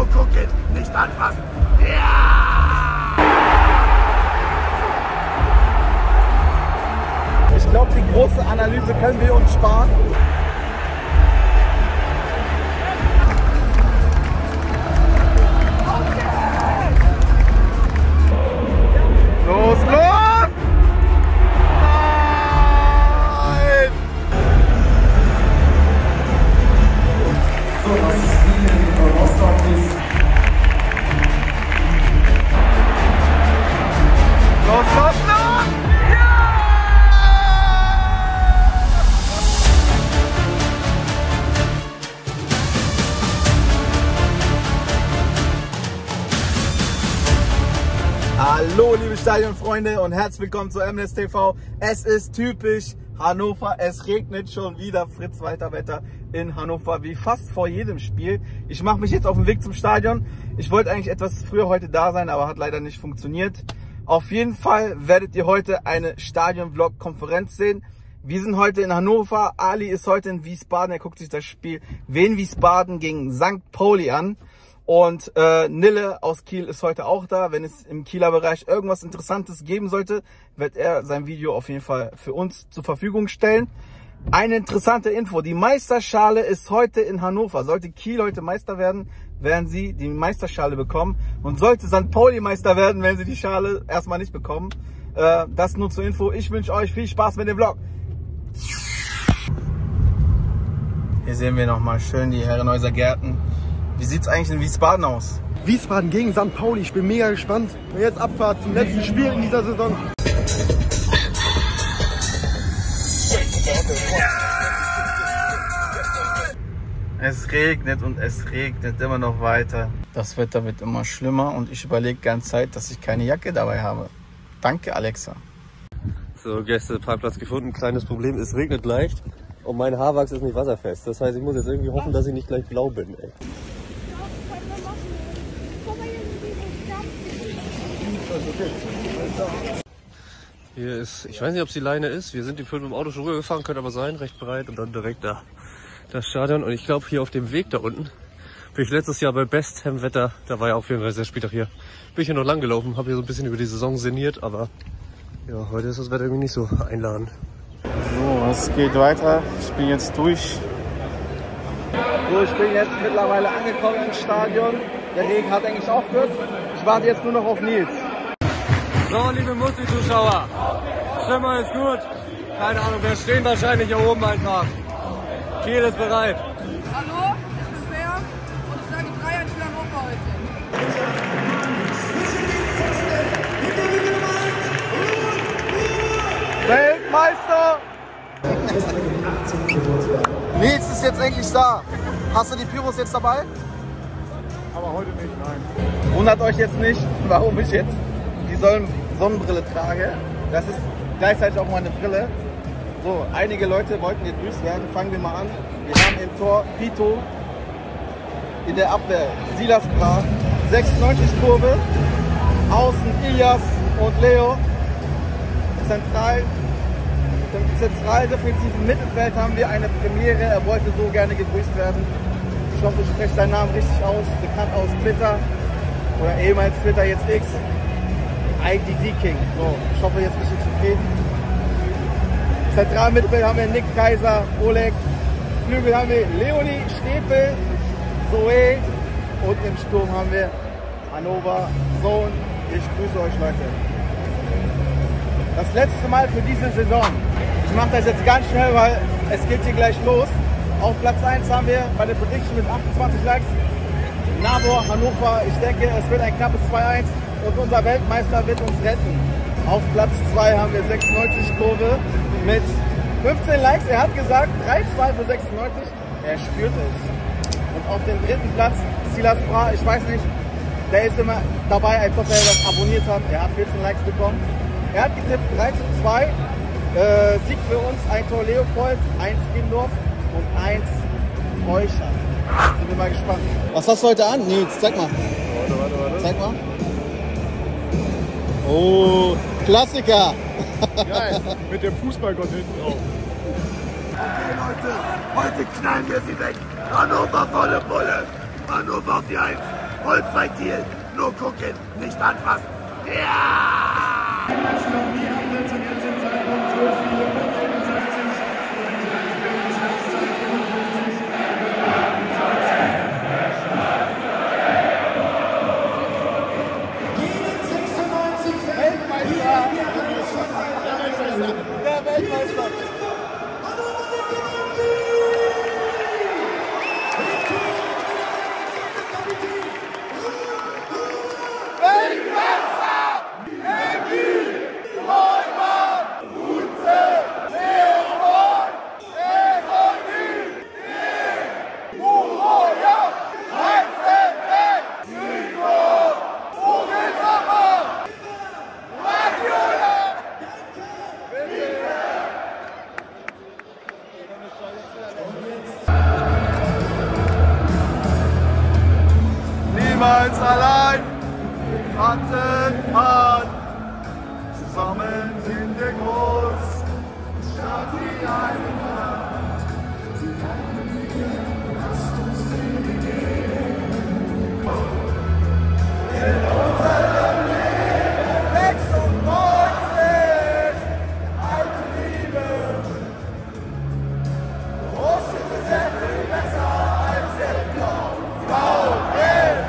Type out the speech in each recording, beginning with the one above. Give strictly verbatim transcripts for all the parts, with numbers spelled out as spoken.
gucken, nicht anfassen. Ja! Ich glaube, die große Analyse können wir uns sparen. Los, los! Nein! So, das Spiel in Rostock ist. Los, los, los! Hallo liebe Stadionfreunde und herzlich willkommen zu M N S T V. Es ist typisch Hannover, es regnet schon wieder. Fritz Walter Wetter in Hannover, wie fast vor jedem Spiel. Ich mache mich jetzt auf den Weg zum Stadion. Ich wollte eigentlich etwas früher heute da sein, aber hat leider nicht funktioniert. Auf jeden Fall werdet ihr heute eine Stadion-Vlog-Konferenz sehen. Wir sind heute in Hannover, Ali ist heute in Wiesbaden, er guckt sich das Spiel Wien Wiesbaden gegen Sankt Pauli an. Und äh, Nille aus Kiel ist heute auch da. Wenn es im Kieler Bereich irgendwas Interessantes geben sollte, wird er sein Video auf jeden Fall für uns zur Verfügung stellen. Eine interessante Info, die Meisterschale ist heute in Hannover. Sollte Kiel heute Meister werden, werden sie die Meisterschale bekommen. Und sollte Sankt Pauli Meister werden, werden sie die Schale erstmal nicht bekommen. Äh, das nur zur Info. Ich wünsche euch viel Spaß mit dem Vlog. Hier sehen wir nochmal schön die Herrenhäuser Gärten. Wie sieht es eigentlich in Wiesbaden aus? Wiesbaden gegen Sankt Pauli, ich bin mega gespannt. Und jetzt Abfahrt zum letzten Spiel in dieser Saison. Es regnet und es regnet immer noch weiter. Das Wetter wird immer schlimmer und ich überlege ganz Zeit, dass ich keine Jacke dabei habe. Danke, Alexa. So, Gäste, Parkplatz gefunden. Kleines Problem, es regnet leicht und mein Haarwachs ist nicht wasserfest. Das heißt, ich muss jetzt irgendwie hoffen, dass ich nicht gleich blau bin, ey. Hier ist, ich weiß nicht, ob es die Leine ist. Wir sind die Fünf mit dem Auto schon rübergefahren, könnte aber sein, recht breit und dann direkt da das Stadion. Und ich glaube, hier auf dem Weg da unten bin ich letztes Jahr bei bestem Wetter, da war ja auch vierunddreißig Spieltag hier, bin ich hier noch lang gelaufen, habe hier so ein bisschen über die Saison sinniert, aber ja, heute ist das Wetter irgendwie nicht so einladend. So, es geht weiter. Ich bin jetzt durch. So, ich bin jetzt mittlerweile angekommen im Stadion. Der Regen hat eigentlich aufgehört. Ich warte jetzt nur noch auf Nils. So, liebe Musti-Zuschauer, Stimmung ist gut. Keine Ahnung, wir stehen wahrscheinlich hier oben einfach. Kiel ist bereit. Hallo, ich bin Bär und ich sage drei eins für Hannover heute. Weltmeister! Nils ist jetzt endlich da. Hast du die Pyros jetzt dabei? Aber heute nicht, nein. Wundert euch jetzt nicht, warum ich jetzt die Sonnenbrille trage. Das ist gleichzeitig auch meine Brille. So, einige Leute wollten gegrüßt werden. Fangen wir mal an. Wir haben im Tor Pito, in der Abwehr Silas Bra, sechsundneunzig Kurve, außen Ilias und Leo. Zentral, im zentral defensiven Mittelfeld haben wir eine Premiere. Er wollte so gerne gegrüßt werden. Ich hoffe, ich spreche seinen Namen richtig aus. Bekannt aus Twitter oder ehemals Twitter, jetzt X. I D D King. So, ich hoffe, jetzt bist du zufrieden. Zentralmittelfeld haben wir Nick Kaiser, Oleg. Flügel haben wir Leonie Stepel, Zoe. Und im Sturm haben wir Hannover Sohn. Ich grüße euch, Leute. Das letzte Mal für diese Saison. Ich mache das jetzt ganz schnell, weil es geht hier gleich los. Auf Platz eins haben wir bei der Prediction mit achtundzwanzig Likes Nabor Hannover. Ich denke, es wird ein knappes zwei eins und unser Weltmeister wird uns retten. Auf Platz zwei haben wir sechsundneunzig Kurve mit fünfzehn Likes. Er hat gesagt drei zwei für sechsundneunzig. Er spürt es. Und auf dem dritten Platz Silas Bra. Ich weiß nicht, der ist immer dabei, als ob er das abonniert hat. Er hat vierzehn Likes bekommen. Er hat getippt drei zu zwei. Äh, Sieg für uns, ein Tor Leopold, eins Kindorf und eins Teuchert. Sind wir mal gespannt. Was hast du heute an, Nils? Zeig mal. Warte, warte, warte. Zeig mal. Oh, Klassiker. Geil, mit dem Fußballgott hinten drauf. Okay, Leute, heute knallen wir sie weg. Hannover volle Pulle. Hannover auf die Eins. Und bei Thiel nur gucken, nicht anfassen. Ja! Der Weltmeister! Niemals allein, Hand an, zusammen sind wir groß, statt wie eine Macht. In unserem Leben sechsundneunzig, alte Liebe, Rohstück ist sehr viel besser als der Blau, Blau-Gelb.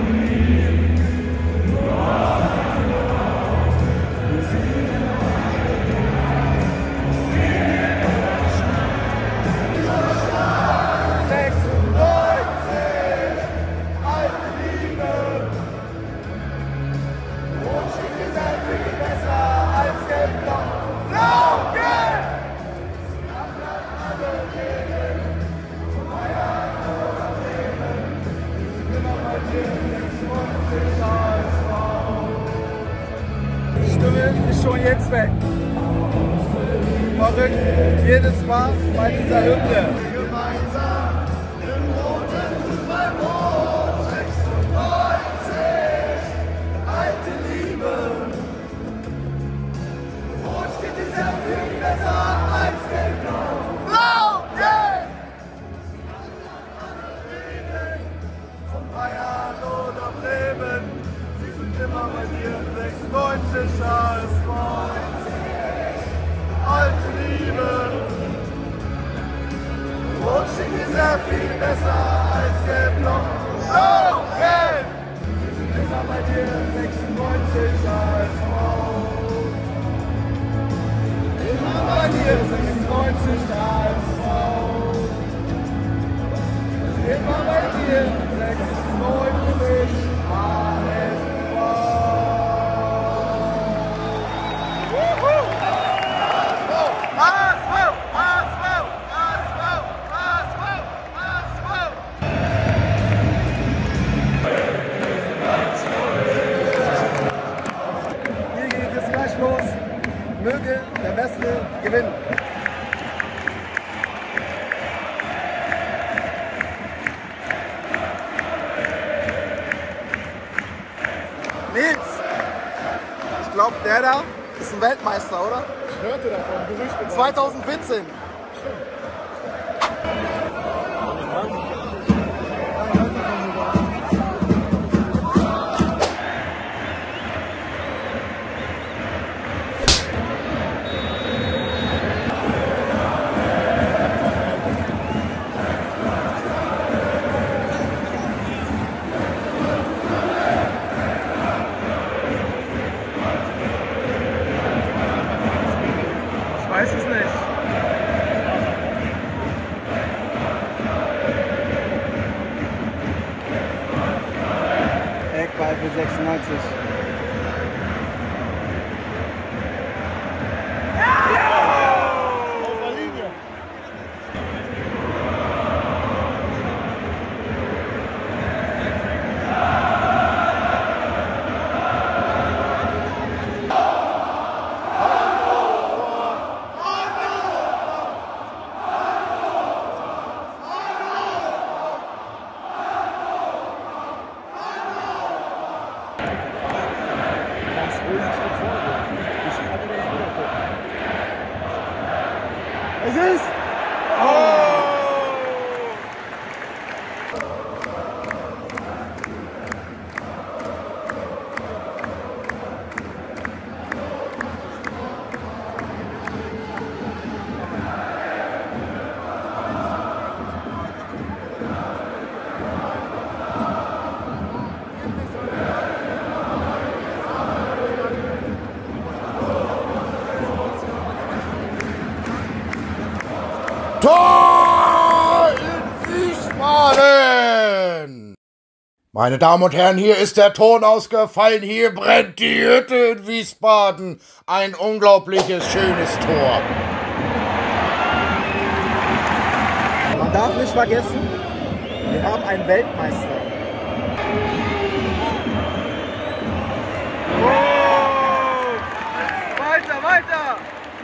Stimme ist schon jetzt weg. Verrückt, jedes Mal bei dieser Hymne. Gemeinsam im roten Fußballbrot, sechsundneunzig, alte Liebe. Rot steht dir sehr viel besser als Gelb-Blau. Blau-Gelb! Von Bayern oder Bremen, sie sind immer bei dir. sechsundneunzig als neunzig, alte Liebe. Rot steht dir sehr viel besser als Gelb-Blau. Blau-Gelb! Wir sind immer bei dir, sechsundneunzig als Frau. Immer bei dir, sechsundneunzig als Frau. Immer bei dir, sechsundneunzig als Frau. Hier geht es gleich los. Möge der Beste gewinnen. Nils, ich glaube, der da ist ein Weltmeister, oder? Ich hörte davon, Gerüchte. zweitausendvierzehn. Ich weiß es nicht. Eckball für sechsundneunzig. Auf der Linie. Meine Damen und Herren, hier ist der Ton ausgefallen. Hier brennt die Hütte in Wiesbaden. Ein unglaubliches, schönes Tor. Man darf nicht vergessen, wir haben einen Weltmeister. Oh! Weiter, weiter!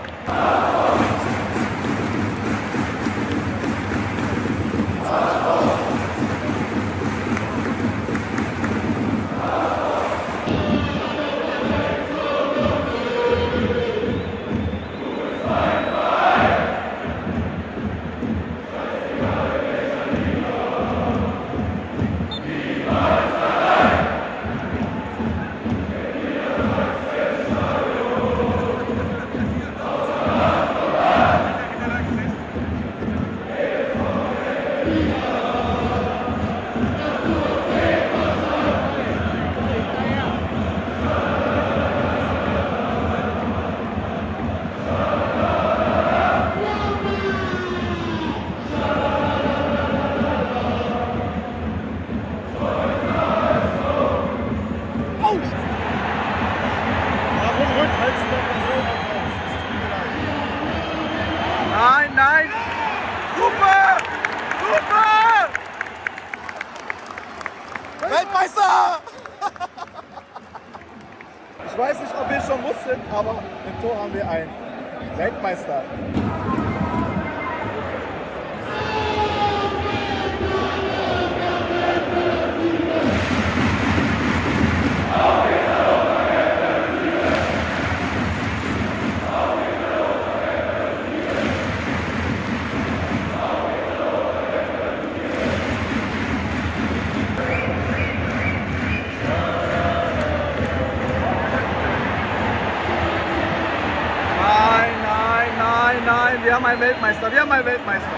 Nein, nein! Super! Super! Weltmeister! Ich weiß nicht, ob ihr schon wusstet, aber im Tor haben wir einen Weltmeister. Nein, wir haben einen Weltmeister, wir haben einen Weltmeister.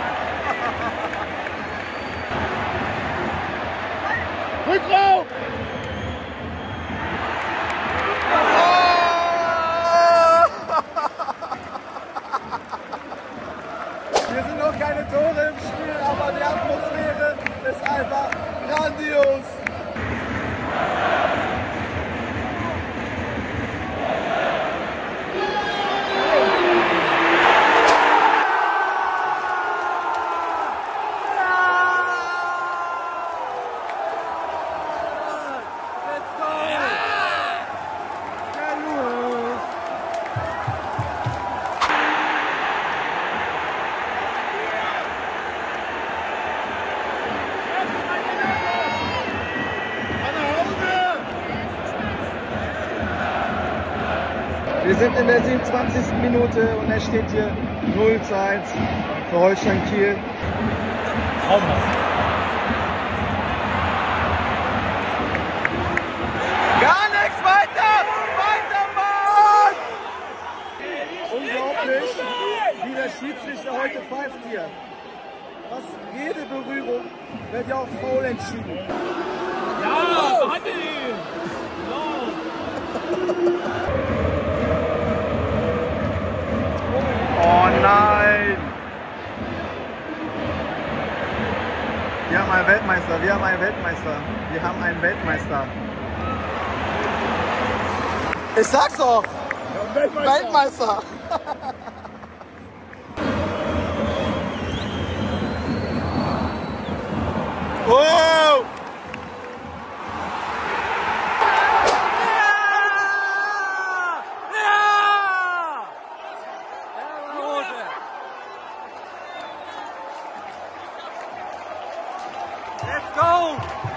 Rückraum! Hier sind noch keine Tore im Spiel, aber die Atmosphäre ist einfach grandios. Wir sind in der siebenundzwanzigsten Minute und es steht hier null zu eins für Holstein Kiel. Traumhaft. Gar nichts weiter! Weiter, Mann! Unglaublich, wie der Schiedsrichter heute pfeift hier. Fast jede Berührung wird ja auch faul entschieden. Ja, behandle ihn! Genau! Oh nein! Wir haben einen Weltmeister, wir haben einen Weltmeister, wir haben einen Weltmeister. Ich sag's doch! Ja, Weltmeister! Weltmeister. Oh! Let's go!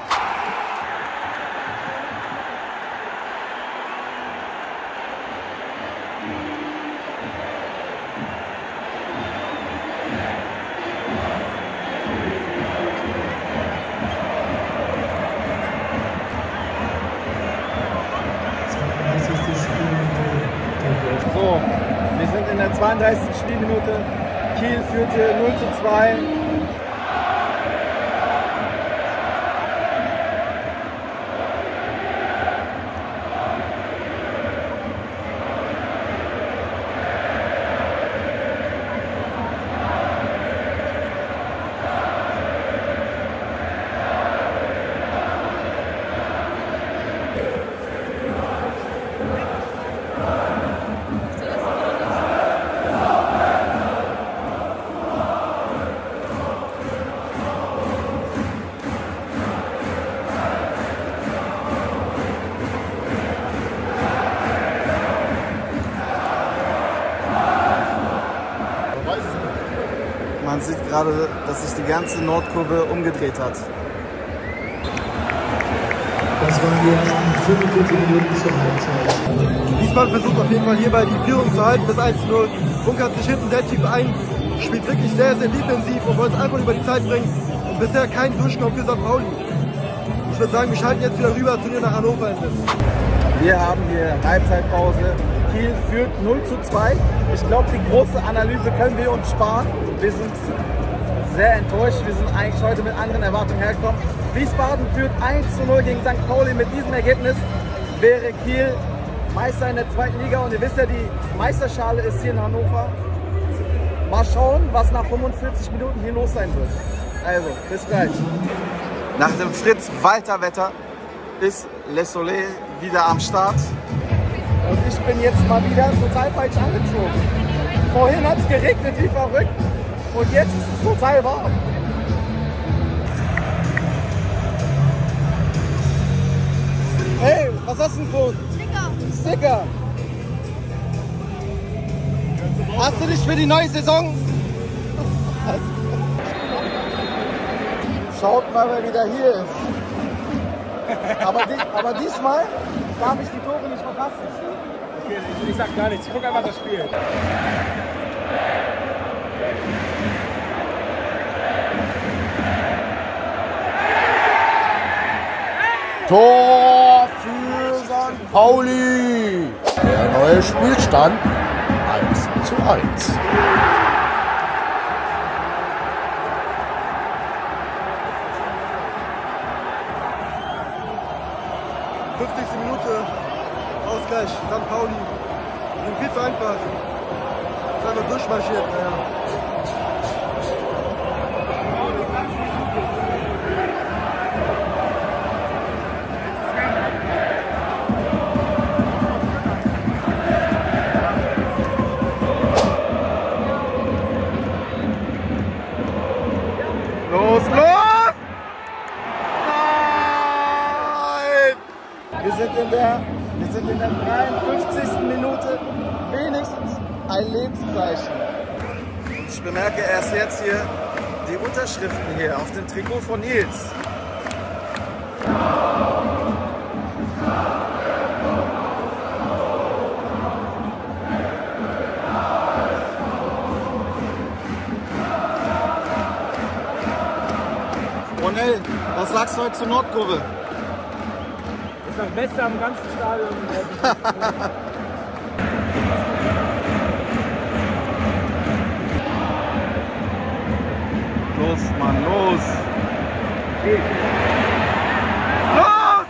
So, wir sind in der zweiunddreißigsten Spielminute. Kiel führt hier null zu zwei. gerade, dass sich die ganze Nordkurve umgedreht hat. Das waren die ersten fünfundvierzig Minuten zur Halbzeit. Wiesbaden versucht auf jeden Fall hierbei die Führung zu halten, das eins zu null. Bunkert sich hinten sehr tief ein, spielt wirklich sehr, sehr defensiv und wollte es einfach über die Zeit bringen. Und bisher kein Durchkommen für Sankt Pauli. Ich würde sagen, wir schalten jetzt wieder rüber zu dir nach Hannover. Wir haben hier Halbzeitpause. Kiel führt null zu zwei. Ich glaube, die große Analyse können wir uns sparen. Wir sind sehr enttäuscht. Wir sind eigentlich heute mit anderen Erwartungen hergekommen. Wiesbaden führt eins zu null gegen Sankt Pauli. Mit diesem Ergebnis wäre Kiel Meister in der zweiten Liga. Und ihr wisst ja, die Meisterschale ist hier in Hannover. Mal schauen, was nach fünfundvierzig Minuten hier los sein wird. Also, bis gleich. Nach dem Fritz-Walter-Wetter ist Le Soleil wieder am Start. Und ich bin jetzt mal wieder total falsch angezogen. Vorhin hat es geregnet wie verrückt und jetzt ist es total warm. Hey, was hast du denn für einen Sticker? Sticker. Hast du dich für die neue Saison? Schaut mal, wer wieder hier ist. Aber, die, aber diesmal darf ich die Tore nicht verpassen. Okay, ich, ich sag gar nichts, ich guck einfach das Spiel. Tor für Sankt Pauli. Der neue Spielstand eins zu eins. fünfzigste Minute, Ausgleich, Sankt Pauli. Und viel zu einfach. Ist einfach durchmarschiert. Ja. Los, los! Nein! Wir sind in der, wir sind in der dreiundfünfzigsten Minute. Wenigstens ein Lebenszeichen. Und ich bemerke erst jetzt hier die Unterschriften hier auf dem Trikot von Nils. Ronell, was sagst du heute zur Nordkurve? Das ist das Beste am ganzen Stadion. Los, Mann, los! Hey. Los!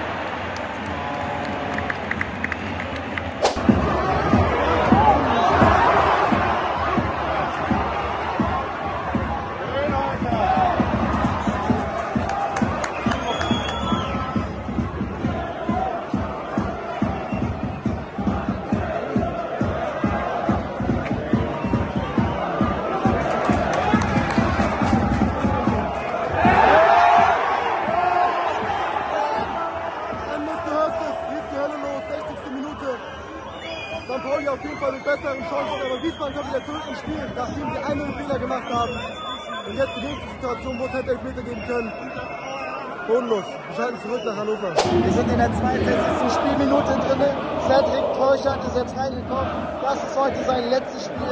Sankt Pauli auf jeden Fall mit besseren Chancen, aber Wiesbaden kommt wieder zurück ins Spiel, nachdem sie einen Fehler gemacht haben. Und jetzt die nächste Situation, wo es hätte Elfmeter geben können. Bodenlos. Wir schalten zurück nach Hannover. Wir sind in der zweiundvierzigsten Spielminute drin. Cedric Teuchert ist jetzt reingekommen. Das ist heute sein letztes Spiel.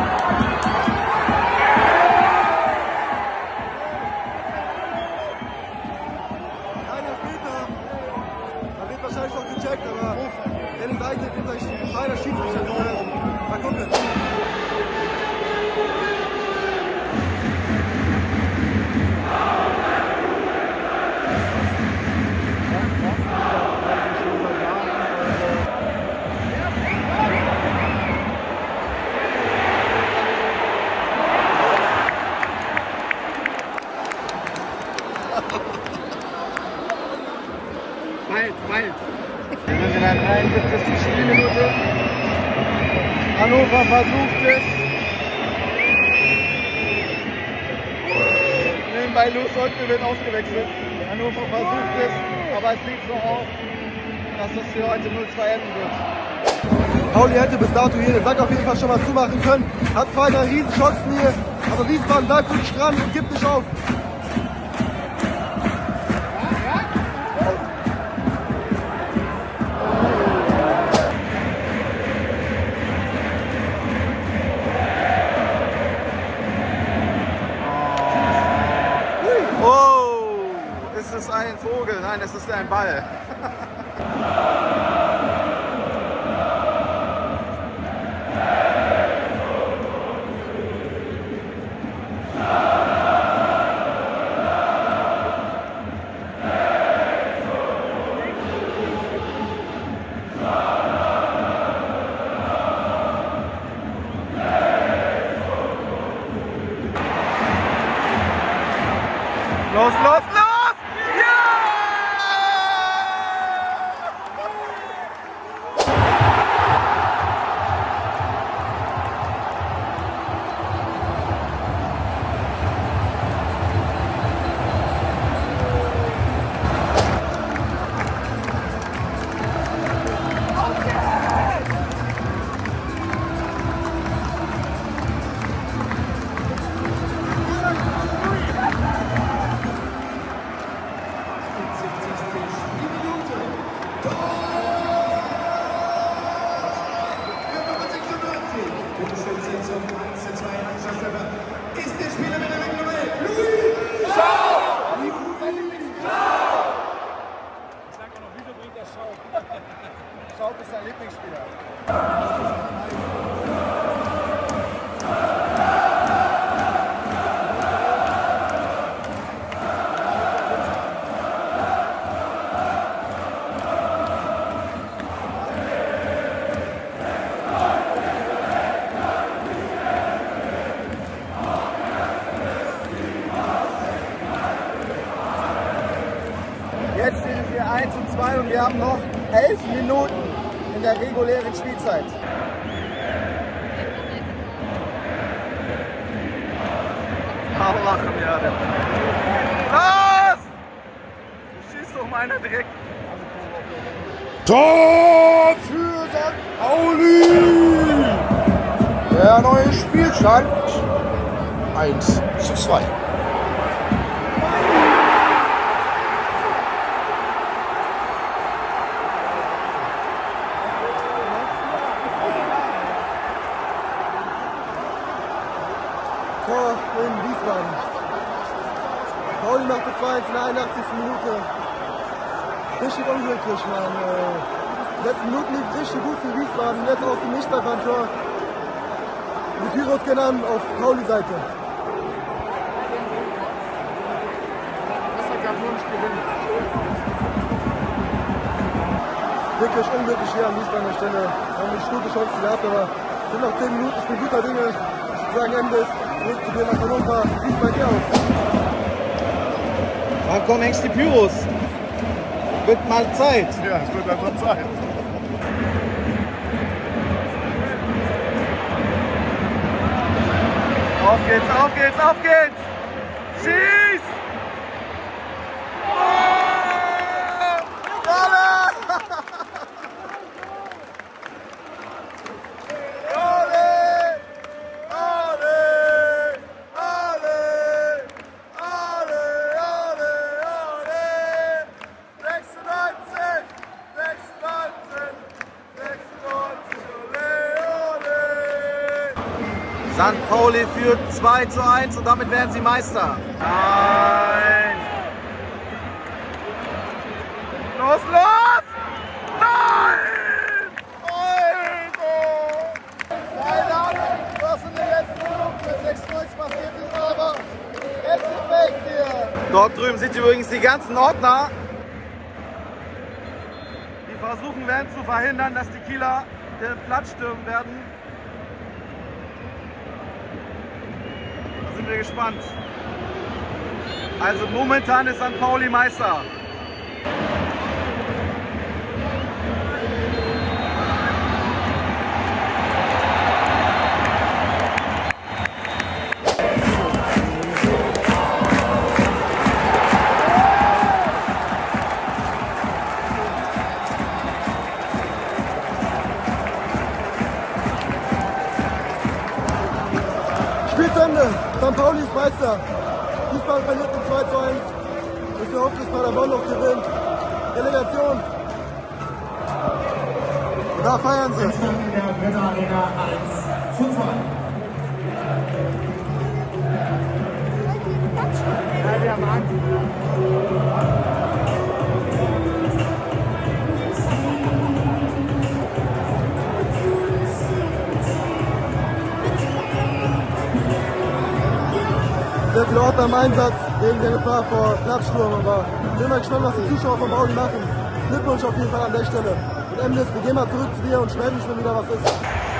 Kein Elfmeter. Da wird wahrscheinlich noch gecheckt, aber Dennis Eichel wird sich beide Schiedsrichter gefällt. Mal gucken. Bald, bald. Wir sind in der dreiundsiebzigsten Spielminute. Hannover versucht es. Nebenbei Luz Holtke wird ausgewechselt. Hannover versucht es, aber es sieht so aus, dass das für heute null zwei enden wird. Pauli hätte bis dato hier den Sack auf jeden Fall schon mal zumachen können. Hat zwei, drei Riesenchancen hier. Aber Wiesbaden bleibt wirklich dran und gibt nicht auf. Oh, ist es ein Vogel? Nein, es ist ein Ball. Los, los, los! Ja! Ist der Spieler mit der Nummer Louis Schau! Ich sag auch noch, wieso bringt der Schau? Schaub ist sein Lieblingsspieler. Jetzt steht es hier eins zu zwei und wir haben noch elf Minuten in der regulären Spielzeit. Aber lachen wir alle. Was? Du schießt doch meiner direkt. Tor für Sankt Pauli! Der neue Spielstand eins zu zwei. Tor in Wiesbaden. Pauli macht das zwei eins in der einundachtzigsten Minute. Richtig unglücklich, Mann. Die letzten Minuten lief richtig gut für Wiesbaden. Jetzt auch die Nichttreffer-Tor. Die Pyros gehen an auf Pauli-Seite. Wirklich unglücklich hier an Wiesbadener Stelle. Wir haben eine gute Chance gehabt, aber es sind noch zehn Minuten. Ich bin guter Dinge. Ich würde sagen, Ende ist. Zurück zu dir nach Hannover. Wie sieht es bei dir aus? Wann kommen eigentlich die Pyros? Wird mal Zeit. Ja, es wird einfach Zeit. Auf geht's, auf geht's, auf geht's! Schieß! Sankt Pauli führt zwei zu eins und damit werden sie Meister. Nein! Los, los! Nein! Keine Ahnung, was in den letzten Minuten mit sechsundneunzig passiert ist, aber es ist weg hier. Dort drüben sind übrigens die ganzen Ordner. Die versuchen werden zu verhindern, dass die Kieler den Platz stürmen werden. Da sind wir gespannt. Also momentan ist Sankt Pauli Meister. Münster. Wiesbaden verliert mit zwei zu eins. Und wir hoffen, dass Paderborn noch gewinnt. Relegation. Da feiern sie. Endstand in der Bretter Arena eins zu zwei. Ja, wir haben Angst. Sehr viele Orte am Einsatz wegen der Gefahr vor Platzsturm, aber ich bin mal gespannt, was die Zuschauer von Pauli machen. Glückwunsch auf jeden Fall an der Stelle. Und Emlis, wir gehen mal zurück zu dir und schreiben dich, wenn wieder was ist.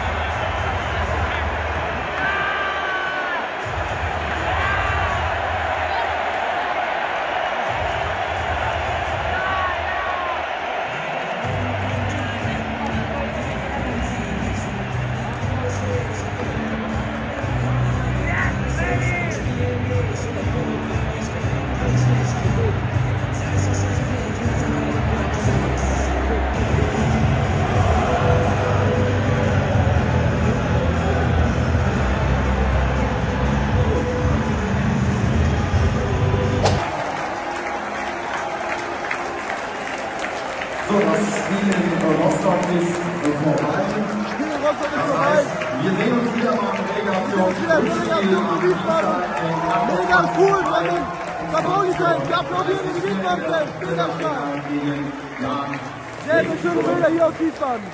So, das Spiel in Rostock ist vorbei. Spiel in Rostock ist vorbei. Wir sehen uns wieder beim Relegation. Mega cool, Mann. Pauli-Fans, wir applaudieren die Wiesbaden-Fans. Mega stark. Sehr, sehr schöne Bilder hier aus Wiesbaden.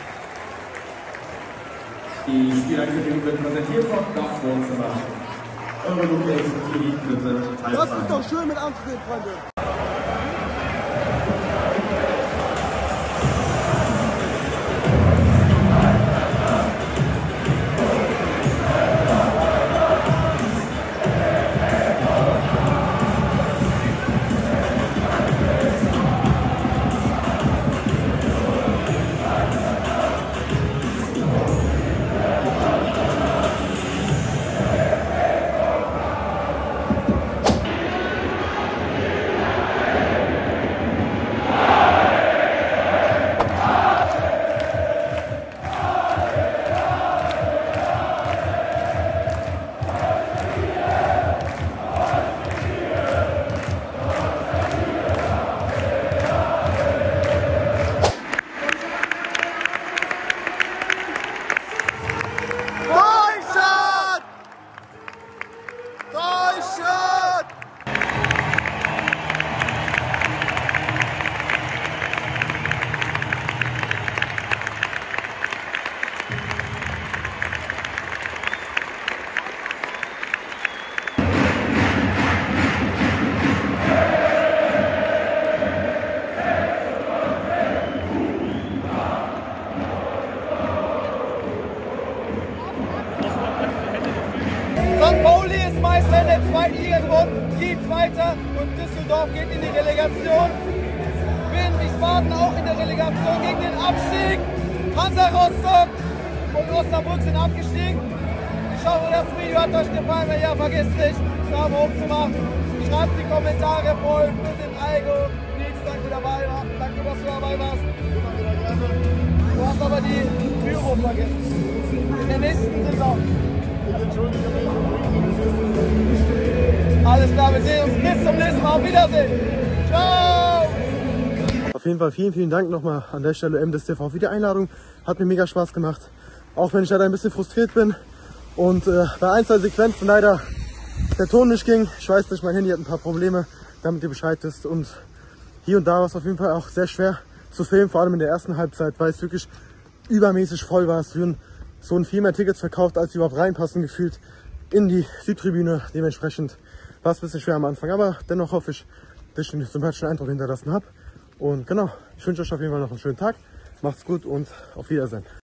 Die Spielerkritik wird präsentiert von das Wohnzimmer. Eure Location für die dritte Halbzeit. Das ist doch schön mit anzusehen, Freunde. Sankt Pauli ist Meister in der zweiten Liga geworden, geht weiter und Düsseldorf geht in die Relegation. Wien Wiesbaden auch in der Relegation gegen den Abstieg. Hansa Rostock und Osnabrück sind abgestiegen. Ich hoffe, das Video hat euch gefallen. Wenn ja, vergesst nicht, Daumen hoch zu machen. Schreibt die Kommentare voll für den Algo. Nils, danke dabei war. Danke, dass du dabei warst. Du hast aber die Pyro vergessen. In der nächsten Saison. Alles klar, wir sehen uns bis zum nächsten Mal. Auf Wiedersehen. Ciao. Auf jeden Fall vielen, vielen Dank nochmal an der Stelle M D S T V für die Einladung. Hat mir mega Spaß gemacht. Auch wenn ich leider ein bisschen frustriert bin und äh, bei ein, zwei Sequenzen leider der Ton nicht ging. Ich weiß nicht, mein Handy hat ein paar Probleme, damit ihr Bescheid wisst. Und hier und da war es auf jeden Fall auch sehr schwer zu filmen, vor allem in der ersten Halbzeit, weil es wirklich übermäßig voll war. Es wurden so viel mehr Tickets verkauft, als sie überhaupt reinpassen, gefühlt in die Südtribüne. Dementsprechend war es ein bisschen schwer am Anfang, aber dennoch hoffe ich, dass ich einen sympathischen Eindruck hinterlassen habe. Und genau, ich wünsche euch auf jeden Fall noch einen schönen Tag. Macht's gut und auf Wiedersehen.